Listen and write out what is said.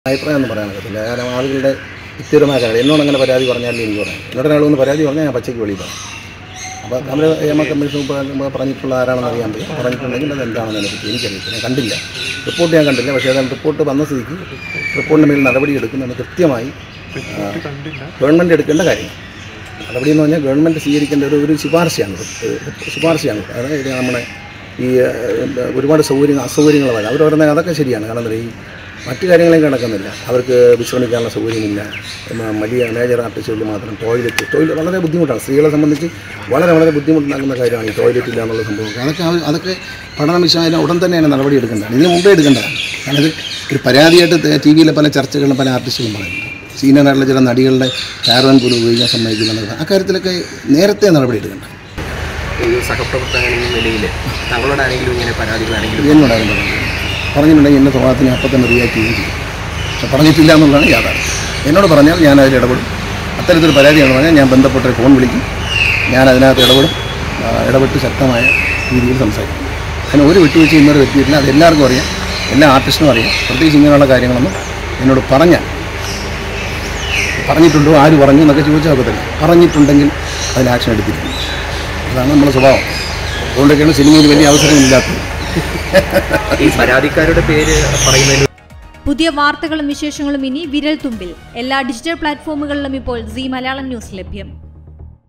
അഭിപ്രായം ഒന്നും പറയാനൊക്കത്തില്ല. കാരണം ആളുകളുടെ വ്യക്തിപരമായ കാര്യം എന്നോട് അങ്ങനെ പരാതി പറഞ്ഞാലും എനിക്ക് പറയാം. എന്നോട് ഒരാളൊന്ന് പരാതി പറഞ്ഞാൽ ഞാൻ പച്ചയ്ക്ക് വെളിയിൽ പറയാം. അപ്പോൾ നമ്മൾ എം കമ്മീഷൻ പറഞ്ഞിട്ടുള്ള ആരാണെന്ന് അറിയാൻ പറ്റും. പറഞ്ഞിട്ടുണ്ടെങ്കിൽ അത് എന്താണെന്ന് അതിനെപ്പറ്റി എനിക്കറിയത്തില്ല. ഞാൻ കണ്ടില്ല, റിപ്പോർട്ട് ഞാൻ കണ്ടില്ല. പക്ഷേ അതാണ് റിപ്പോർട്ട് വന്ന സ്ഥിതിക്ക് റിപ്പോർട്ടിൻ്റെ മേൽ നടപടി എടുക്കുന്നതെന്ന് കൃത്യമായി ഗവൺമെൻറ് എടുക്കേണ്ട കാര്യം. നടപടി എന്ന് പറഞ്ഞാൽ ഗവൺമെൻറ് സ്വീകരിക്കേണ്ട ഒരു ശുപാർശയാണ്. അതായത് നമ്മുടെ ഈ ഒരുപാട് അസൗകര്യങ്ങൾ വരാം. അവർ പറയുന്നത് അതൊക്കെ ശരിയാണ്. കാരണം ഈ മറ്റു കാര്യങ്ങളെയും കിടക്കുന്നില്ല. അവർക്ക് വിശ്രമിക്കാനുള്ള സൗകര്യമില്ല. വലിയ മേജർ ആർട്ടിസ്റ്റുകളിൽ മാത്രം ടോയ്ലറ്റ് വളരെ ബുദ്ധിമുട്ടാണ്. സ്ത്രീകളെ സംബന്ധിച്ച് വളരെ ബുദ്ധിമുട്ടുണ്ടാക്കുന്ന കാര്യമാണ് ഈ ടോയ്ലറ്റ് ഇല്ല എന്നുള്ള സംഭവം. അതൊക്കെ പഠനം വിഷയമായാലും ഉടൻ തന്നെയാണ് നടപടി എടുക്കേണ്ടതാണ്. ഇതിന് മുമ്പേ എടുക്കേണ്ടതാണ്. കാരണം ഇത് ഒരു പരാതിയായിട്ട് ടി വിയിലെ പല ചർച്ചകളിലും പല ആർട്ടിസ്റ്റുകളും പറയുന്നു. സീനിയറായിട്ടുള്ള ചില നടികളുടെ കാരവൻ പോലും ഉപയോഗിക്കാൻ സമ്മതിക്കില്ല. അക്കാര്യത്തിലൊക്കെ നേരത്തെ നടപടി എടുക്കേണ്ട. ഈ സഹപ്രവർത്തകൻ എന്ന നിലയിൽ താങ്കളോടാണെങ്കിലും ഇങ്ങനെ പരാതികളാണെങ്കിലും എന്നോടാരും പറഞ്ഞിട്ടുണ്ടെങ്കിൽ എൻ്റെ സ്വഭാവത്തിന് അപ്പം തന്നെ റിയാക്ട് ചെയ്യുകയും ചെയ്യും. പക്ഷെ പറഞ്ഞിട്ടില്ല എന്നുള്ളതാണ് യാഥാർത്ഥ്യം. എന്നോട് പറഞ്ഞാൽ ഞാൻ അതിൽ ഇടപെടും. അത്തരത്തിൽ പരാതിയാണെന്ന് പറഞ്ഞാൽ ഞാൻ ബന്ധപ്പെട്ട ഫോൺ വിളിക്കും. ഞാൻ അതിനകത്ത് ഇടപെട്ട് ശക്തമായ രീതിയിൽ സംസാരിക്കും. അതിന് ഒരു വിട്ടുവീഴ്ച ഇന്നൊരു വ്യക്തിയിട്ടില്ല. അത് എല്ലാവർക്കും അറിയാം, എല്ലാ ആർട്ടിസ്റ്റിനും അറിയാം. പ്രത്യേകിച്ച് ഇങ്ങനെയുള്ള കാര്യങ്ങളൊന്നും എന്നോട് പറഞ്ഞിട്ടുണ്ടോ, ആര് പറഞ്ഞു എന്നൊക്കെ ചോദിച്ചാൽ ഒക്കത്തില്ല. പറഞ്ഞിട്ടുണ്ടെങ്കിൽ അതിൽ ആക്ഷൻ എടുത്തിരിക്കും. അതാണ് നമ്മുടെ സ്വഭാവം. അതുകൊണ്ടൊക്കെയാണ് സിനിമയിൽ വലിയ അവസരമില്ലാത്തത്. ഈ പരാതിക്കാരുടെ പേര് പറയുന്നതിന് പുതിയ വാർത്തകളും വിശേഷങ്ങളും ഇനി വിരൽ തുമ്പിൽ. എല്ലാ ഡിജിറ്റൽ പ്ലാറ്റ്ഫോമുകളിലും ഇപ്പോൾ സീ മലയാളം ന്യൂസ് ലഭ്യം.